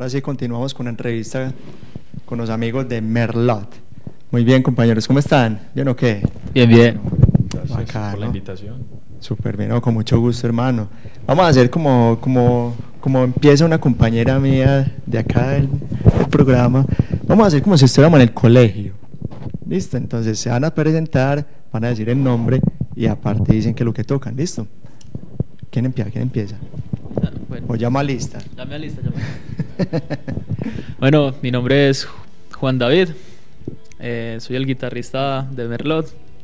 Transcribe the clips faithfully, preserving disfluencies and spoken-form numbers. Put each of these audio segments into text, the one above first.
ahora sí continuamos con la entrevista con los amigos de Merlot. Muy bien, compañeros, ¿cómo están? ¿Bien o qué? Bien, bien. Gracias Bacano. por la invitación. Súper bien, no, con mucho gusto, hermano. Vamos a hacer como, como, como empieza una compañera mía de acá del, del programa. Vamos a hacer como si estuviéramos en el colegio. ¿Listo? Entonces se van a presentar, van a decir el nombre y aparte dicen que lo que tocan. ¿Listo? ¿Quién empieza? ¿Quién empieza? Ah, bueno. O llama a lista. Llame a lista, llame. Bueno, mi nombre es Juan David. Eh, soy el guitarrista de Merlot.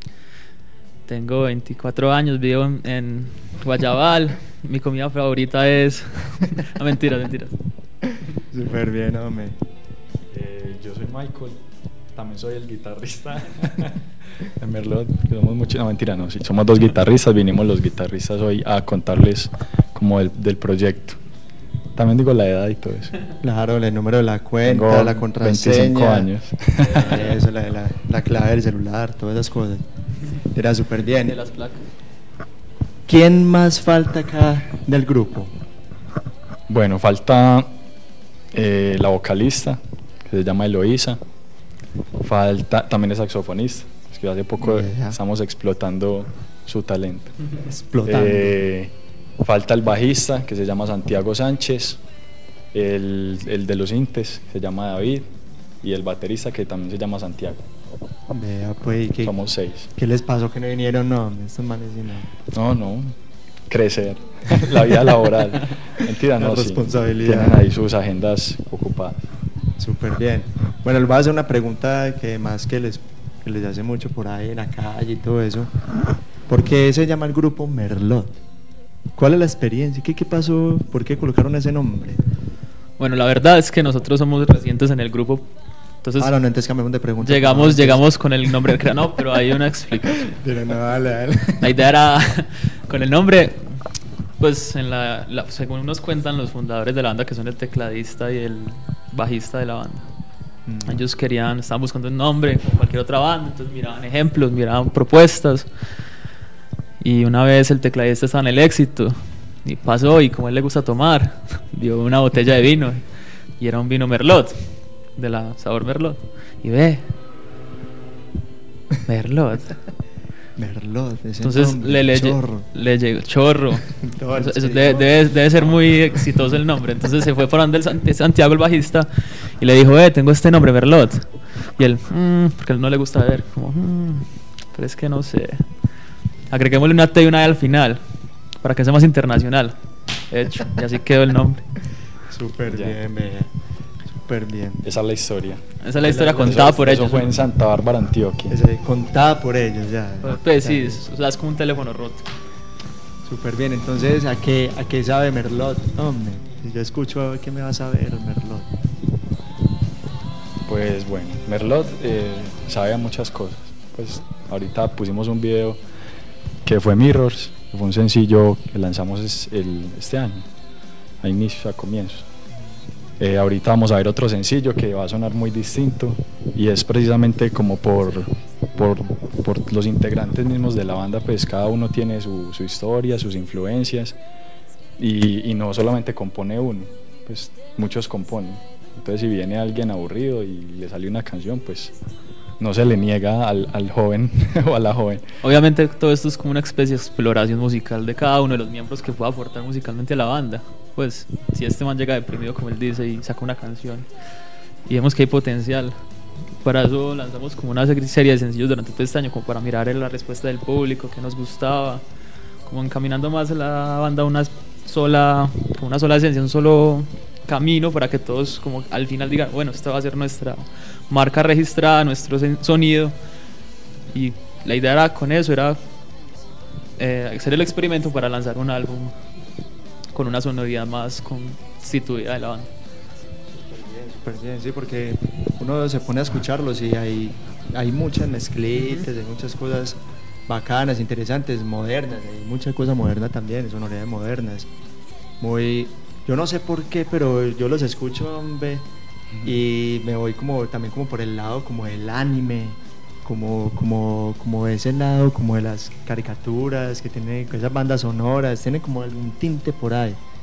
Tengo veinticuatro años, vivo en, en Guayabal. Mi comida favorita es... no, mentiras, mentiras. Súper bien, hombre. Eh, yo soy Michael, también soy el guitarrista de Merlot. Somos mucho, no, mentira, no, sí, somos dos guitarristas. Vinimos los guitarristas hoy a contarles como del, del proyecto. También digo la edad y todo eso. Claro, el número de la cuenta, Tengo la contraseña. veinticinco años. Eso, la, la, la clave del celular, todas esas cosas. Era súper bien. De las placas. ¿Quién más falta acá del grupo? Bueno, falta eh, la vocalista, que se llama Eloísa. Falta, también es saxofonista, es que hace poco Yeah. estamos explotando su talento. Explotando. Eh, falta el bajista, que se llama Santiago Sánchez, el, el de los intes, que se llama David, y el baterista, que también se llama Santiago. Vea, pues, ¿qué, Somos seis. ¿qué les pasó que no vinieron? No, estos manes sí no. No, no, crecer, la vida laboral. Mentira, La no, sí, responsabilidad. tienen ahí sus agendas ocupadas. Súper bien. Bueno, les voy a hacer una pregunta que más que les, que les hace mucho por ahí en la calle y todo eso. ¿Por qué se llama el grupo Merlot? ¿Cuál es la experiencia? ¿Qué, qué pasó? ¿Por qué colocaron ese nombre? Bueno, la verdad es que nosotros somos recientes en el grupo. Entonces, ah, no, no, entonces cambiamos de pregunta. llegamos, No, llegamos con el nombre. No, pero hay una explicación. Pero no, dale, dale. La idea era, con el nombre, pues en la, la- según nos cuentan los fundadores de la banda, que son el tecladista y el bajista de la banda, Mm. ellos querían, estaban buscando un nombre como cualquier otra banda, entonces miraban ejemplos, miraban propuestas. Y una vez el tecladista estaba en el Éxito y pasó, y como a él le gusta tomar, vio una botella de vino y era un vino Merlot, de la sabor Merlot. Y ve, Merlot. Merlot, ese Entonces nombre, le, le, chorro. le llegó chorro. Todo el Eso- eso escrito. debe, debe- debe ser muy exitoso el nombre. Entonces se fue por donde el San- Santiago, el bajista, y le dijo, eh, tengo este nombre, Merlot. Y él, "Mm", porque a él no le gusta beber, como, "Mm, pero es que no sé. Agreguémosle una T y una E al final, para que sea más internacional". Hecho, y así quedó el nombre. Súper Ya. bien, vea. Súper bien. Esa es la historia. Esa es la historia Eso- contada por eso ellos. fue en Santa Bárbara, Antioquia. Ese, contada por ellos ya. Pues sí, es, o sea, es como un teléfono roto. Súper bien, entonces, ¿a qué, ¿a qué sabe Merlot? Hombre, si yo escucho, ¿a qué me va a saber Merlot? Pues bueno, Merlot eh, sabe a muchas cosas. Pues ahorita pusimos un video que fue Mirrors, que fue un sencillo que lanzamos es- el, este año, a inicios, a comienzos. Eh, ahorita vamos a ver otro sencillo que va a sonar muy distinto y es precisamente como por, por, por los integrantes mismos de la banda, pues cada uno tiene su, su historia, sus influencias y, y no solamente compone uno, pues muchos componen. Entonces si viene alguien aburrido y le sale una canción, pues no se le niega al, al joven o a la joven. Obviamente todo esto es como una especie de exploración musical de cada uno de los miembros que pueda aportar musicalmente a la banda. Pues si este man llega deprimido, como él dice, y saca una canción y vemos que hay potencial, para eso lanzamos como una serie de sencillos durante todo este año, como para mirar la respuesta del público, que nos gustaba, como encaminando más la banda a una sola, como una sola esencia, un solo camino, para que todos como al final digan, bueno, esta va a ser nuestra marca registrada, nuestro sen- sonido. Y la idea era, con eso era eh, hacer el experimento para lanzar un álbum con una sonoridad más constituida de la banda. Súper bien, sí, porque uno se pone a escucharlos y hay, hay muchas mezclitas, hay muchas cosas bacanas, interesantes, modernas, hay mucha cosa moderna también, sonoridades modernas. Muy, yo no sé por qué, pero yo los escucho, hombre, y me voy como también como por el lado como del anime, como, como, como ese lado como de las caricaturas que tienen esas bandas sonoras, tienen como algún tinte por ahí.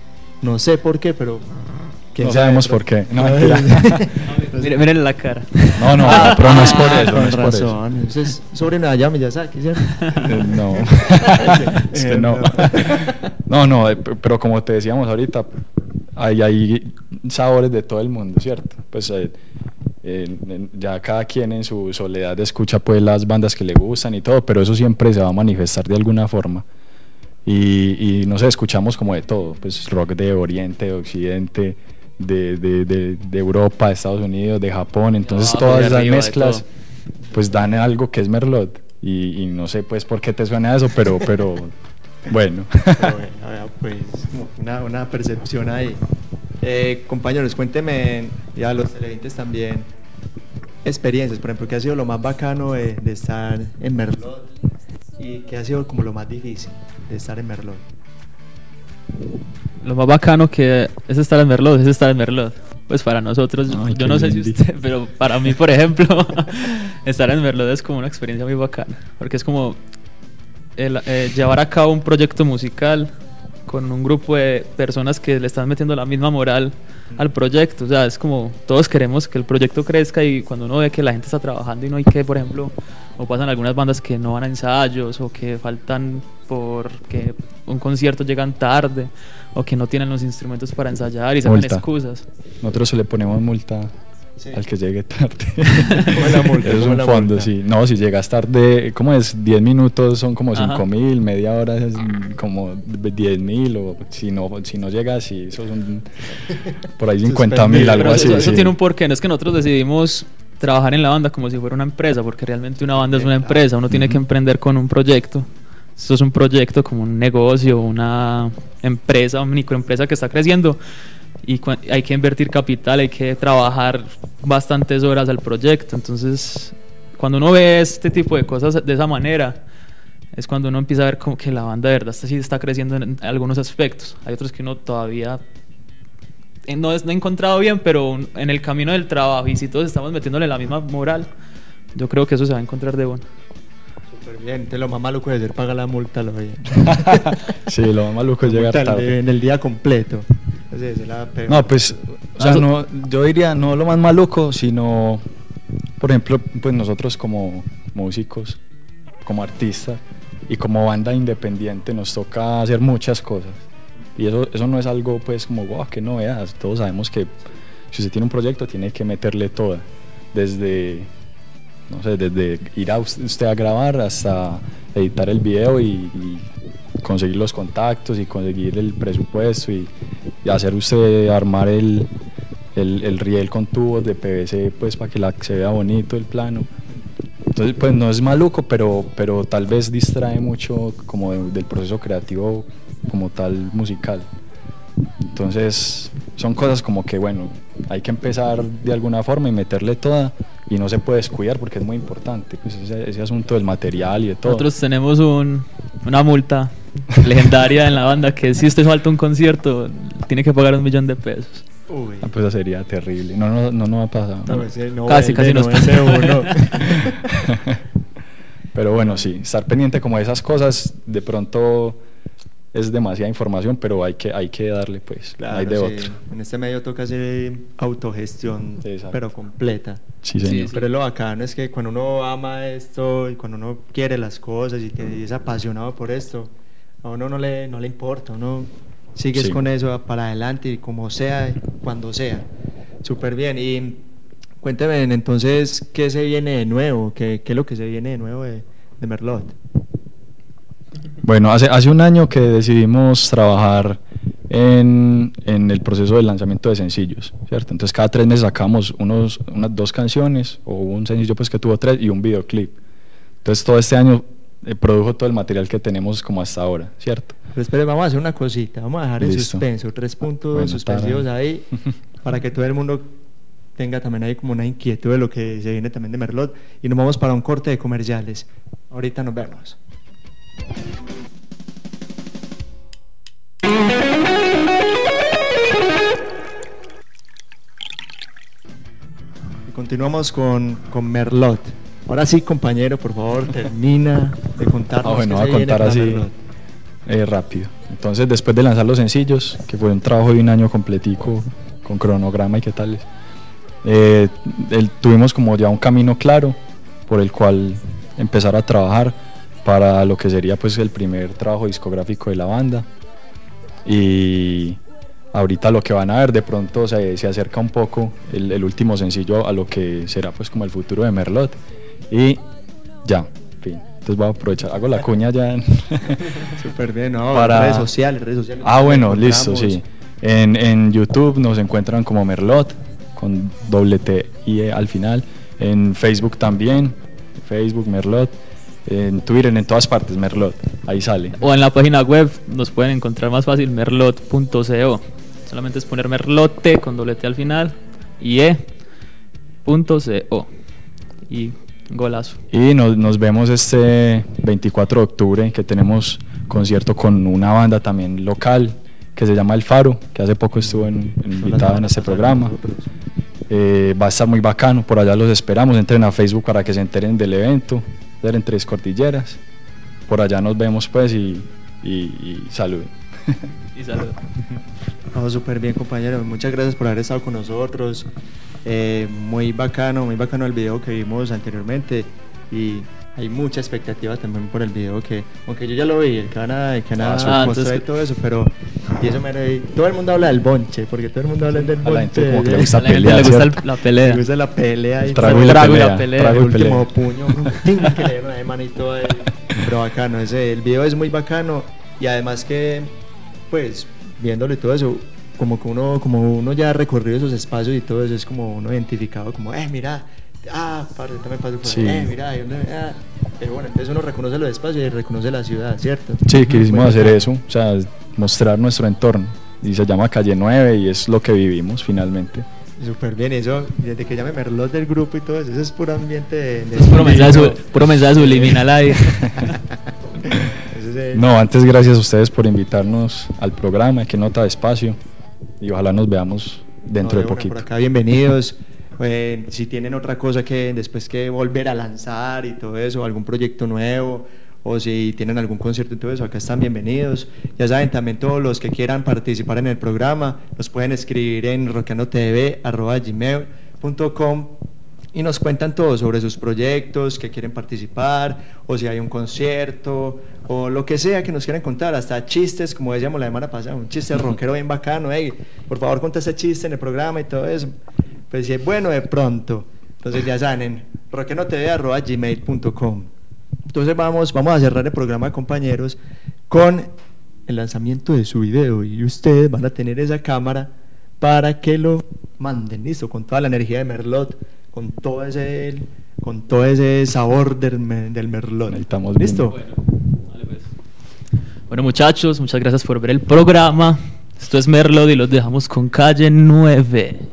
No sé por qué, pero... No sabemos por qué. No, mentira. Miren, miren la cara. No, no, Ah, pero no es por ah, eso, no con es por eso. razón. Eso es sobre Hayao Miyazaki, ¿cierto? Eh, No, es que no. No, no, eh, p- pero como te decíamos ahorita, hay, hay sabores de todo el mundo, ¿cierto? Pues eh, eh, eh, ya cada quien en su soledad escucha pues las bandas que le gustan y todo, pero eso siempre se va a manifestar de alguna forma. Y, y no sé, escuchamos como de todo, pues rock de Oriente, de Occidente, de, de, de, de Europa, de Estados Unidos, de Japón, entonces No, todas de esas arriba, de mezclas todo. pues dan algo que es Merlot y, y no sé pues por qué te suena eso, pero, pero bueno. Pero bueno, vea, pues como una, una percepción ahí. Eh, compañeros, cuéntenme, ya los televidentes también, experiencias, por ejemplo, ¿qué ha sido lo más bacano de, de estar en Merlot y qué ha sido como lo más difícil de estar en Merlot? Lo más bacano que es estar en Merlot, es estar en Merlot. Pues para nosotros, Ay, yo qué no sé si lindo. usted, pero para mí, por ejemplo, estar en Merlot es como una experiencia muy bacana. Porque es como el, eh, llevar a cabo un proyecto musical con un grupo de personas que le están metiendo la misma moral al proyecto. O sea, es como todos queremos que el proyecto crezca y cuando uno ve que la gente está trabajando y no hay que, por ejemplo, o pasan algunas bandas que no van a ensayos o que faltan porque un concierto llegan tarde o que no tienen los instrumentos para ensayar y sacan Multa. excusas. Nosotros se le ponemos multa Sí. al que llegue tarde. ¿Cómo es la multa? Eso es ¿Cómo es un la fondo, multa? sí. No, si llegas tarde, ¿cómo es? diez minutos son como Ajá. cinco mil, media hora es como diez mil, o si no, si no llegas, sí, eso son por ahí cincuenta mil, algo Pero así. eso, eso sí. tiene un porqué, no es que nosotros decidimos trabajar en la banda como si fuera una empresa, porque realmente una banda es una Claro. empresa, uno tiene Ujú. que emprender con un proyecto. Esto es un proyecto como un negocio, una empresa, una microempresa que está creciendo y cua- hay que invertir capital, hay que trabajar bastantes horas al proyecto. Entonces, cuando uno ve este tipo de cosas de esa manera, es cuando uno empieza a ver como que la banda de verdad está, sí está creciendo en, en algunos aspectos. Hay otros que uno todavía eh, no, es, no ha encontrado bien, pero un- en el camino del trabajo, y si todos estamos metiéndole la misma moral, yo creo que eso se va a encontrar de bueno. Súper bien, entonces lo más maluco de ser pagar la multa, lo bien. Sí, lo más maluco es llegar Multa tarde. en el día completo. Esa es la peor. No, pues, o sea, Ah, eso- no, yo diría no lo más maluco, sino, por ejemplo, pues nosotros como músicos, como artistas y como banda independiente nos toca hacer muchas cosas. Y eso, eso no es algo pues como, wow, qué novedad. Todos sabemos que si usted tiene un proyecto tiene que meterle toda, desde, no sé, desde ir a us- usted a grabar hasta editar el video y, y conseguir los contactos y conseguir el presupuesto y, y hacer usted armar el, el, el riel con tubos de P V C pues para que la, se vea bonito el plano. Entonces pues no es maluco, pero, pero tal vez distrae mucho como de- del proceso creativo como tal musical. Entonces son cosas como que bueno, hay que empezar de alguna forma y meterle toda y no se puede descuidar porque es muy importante pues ese, ese asunto del material y de todo. Nosotros tenemos un, una multa legendaria en la banda que si usted falta un concierto, tiene que pagar un millón de pesos. Uy. Ah, pues eso sería terrible. No, no, no, no ha pasado. No, ese no Casi, vuelve, casi no nos ese uno. Pero bueno, sí, estar pendiente como de esas cosas, de pronto es demasiada información, pero hay que, hay que darle pues, no hay de sí. otro. En este medio toca hacer autogestión, Exacto. pero completa. Sí, Sí, señor. sí. Pero es lo bacano, es que cuando uno ama esto y cuando uno quiere las cosas y, te- y es apasionado por esto, a uno no le, no le importa, uno sigues Sí. con eso para adelante y como sea, cuando sea. Súper bien. Y cuénteme entonces, ¿qué se viene de nuevo? ¿Qué, qué es lo que se viene de nuevo de, de Merlot? Bueno, hace, hace un año que decidimos trabajar en, en el proceso del lanzamiento de sencillos, ¿cierto? Entonces cada tres meses sacamos unos, unas dos canciones, o un sencillo pues que tuvo tres y un videoclip. Entonces todo este año eh, produjo todo el material que tenemos como hasta ahora, ¿cierto? Pero espere, vamos a hacer una cosita, vamos a dejar en Listo. suspenso, tres puntos Bueno, suspensivos tara. ahí, para que todo el mundo tenga también ahí como una inquietud de lo que se viene también de Merlot, y nos vamos para un corte de comerciales. Ahorita nos vemos. Y continuamos con, con Merlot. Ahora sí, compañero, por favor, termina de contarnos Ah, bueno, qué voy se a viene contar para así Merlot. eh, rápido. Entonces después de lanzar los sencillos, que fue un trabajo de un año completico, con cronograma y qué tales, eh, el, tuvimos como ya un camino claro por el cual empezar a trabajar para lo que sería pues el primer trabajo discográfico de la banda. Y ahorita lo que van a ver de pronto se, se acerca un poco el, el último sencillo a lo que será pues como el futuro de Merlot. Y ya, fin. Entonces voy a aprovechar, hago la cuña ya. Súper bien, ¿no? Para... redes sociales, redes sociales. Ah, bueno, listo, sí. En, en YouTube nos encuentran como Merlot, con doble T I E al final. En Facebook también, Facebook Merlot. En Twitter, en todas partes, Merlot, ahí sale. O en la página web nos pueden encontrar más fácil, merlot punto co. Solamente es poner merlote con doble T al final y e punto co. Y golazo. Y nos, nos vemos este veinticuatro de octubre, que tenemos concierto con una banda también local que se llama El Faro, que hace poco estuvo en, en invitada en este programa. Eh, va a estar muy bacano, por allá los esperamos. Entren a Facebook para que se enteren del evento. En Tres Cordilleras, por allá nos vemos pues y, y, y salud. Y salud. No, súper bien, compañero, muchas gracias por haber estado con nosotros. Eh, muy bacano, muy bacano el video que vimos anteriormente y hay mucha expectativa también por el video que, aunque yo ya lo vi, el que van a, que van a Ah, mostrar entonces- y todo eso, pero y eso me todo el mundo habla del bonche, porque todo el mundo habla del A la gente bonche. como que le de- gusta A la gente pelear, le gusta ¿cierto? el- la pelea. Me gusta la pelea y El trago todo. y la trago y pelea, la pelea, trago el y pelea. último puño, un ting que le dieron ahí manito ahí. Pero bacano, ese, el video es muy bacano y además que, pues, viéndolo y todo eso, como que uno, como uno ya ha recorrido esos espacios y todo eso, es como uno identificado como, eh, mira, ah, parce, también paso por ahí, Sí. eh, mira, y uno, ah. Pero bueno, entonces uno reconoce los espacios y reconoce la ciudad, ¿cierto? Sí, quisimos Muy hacer bacano. eso, o sea, mostrar nuestro entorno. Y se llama Calle nueve y es lo que vivimos finalmente. Súper bien, eso, desde que llame Merlot del grupo y todo eso, eso es puro ambiente de... de Puro mensaje, su- eso puro mensaje subliminal ahí. es el- No, antes gracias a ustedes por invitarnos al programa, que nota de espacio, y ojalá nos veamos dentro No, de una, poquito. Por acá, bienvenidos. Eh, si tienen otra cosa que después que volver a lanzar y todo eso, algún proyecto nuevo, o si tienen algún concierto y todo eso, acá están bienvenidos. Ya saben, también todos los que quieran participar en el programa, nos pueden escribir en roqueanotv arroba gmail punto com y nos cuentan todo sobre sus proyectos, que quieren participar, o si hay un concierto, o lo que sea que nos quieran contar, hasta chistes, como decíamos la semana pasada, un chiste rockero bien bacano, hey, por favor conta ese chiste en el programa y todo eso. Pues si es bueno, de pronto. Entonces ya saben, en roqueanotv arroba gmail punto com. Entonces vamos, vamos a cerrar el programa, compañeros, con el lanzamiento de su video y ustedes van a tener esa cámara para que lo manden, listo, con toda la energía de Merlot, con todo ese, con todo ese sabor del, me- del Merlot. Necesitamos ¿Listo? vino. Vale, pues. Bueno, muchachos, muchas gracias por ver el programa. Esto es Merlot y los dejamos con Calle nueve.